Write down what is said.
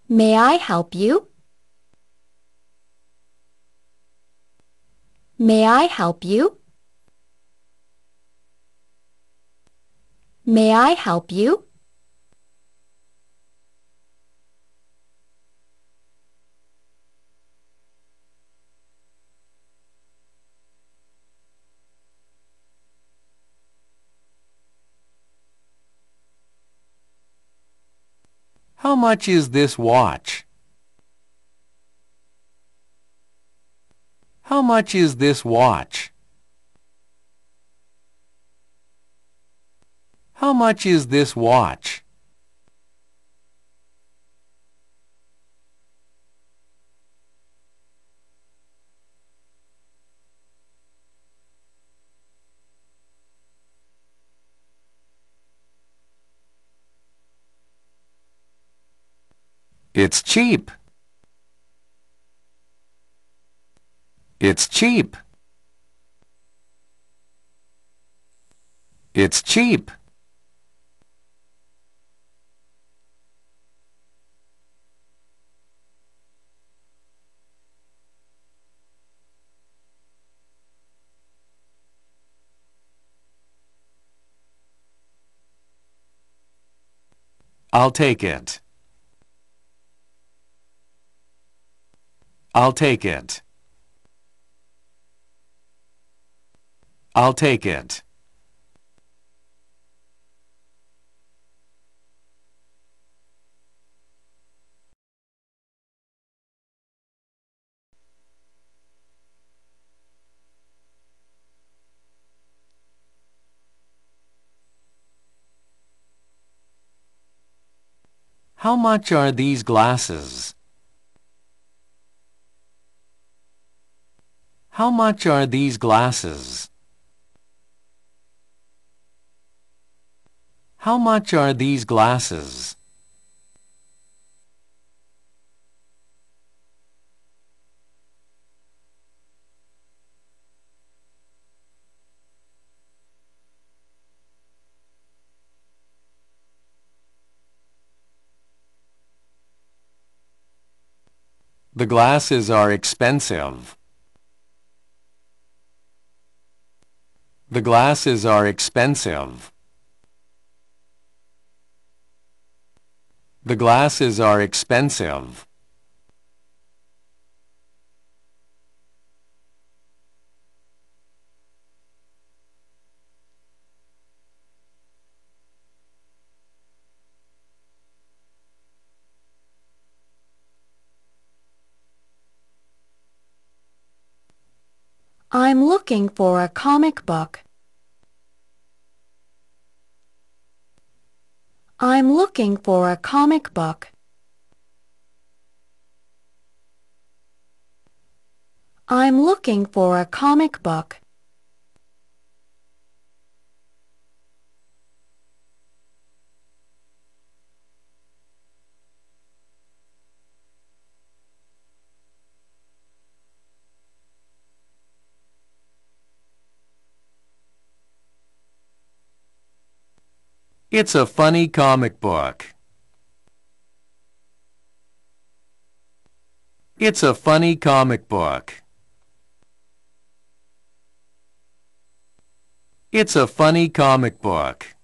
May I help you? May I help you? May I help you? How much is this watch? How much is this watch? How much is this watch? It's cheap. It's cheap. It's cheap. I'll take it. I'll take it. I'll take it. How much are these glasses? How much are these glasses? How much are these glasses? The glasses are expensive. The glasses are expensive. The glasses are expensive. I'm looking for a comic book. I'm looking for a comic book. I'm looking for a comic book. It's a funny comic book. It's a funny comic book. It's a funny comic book.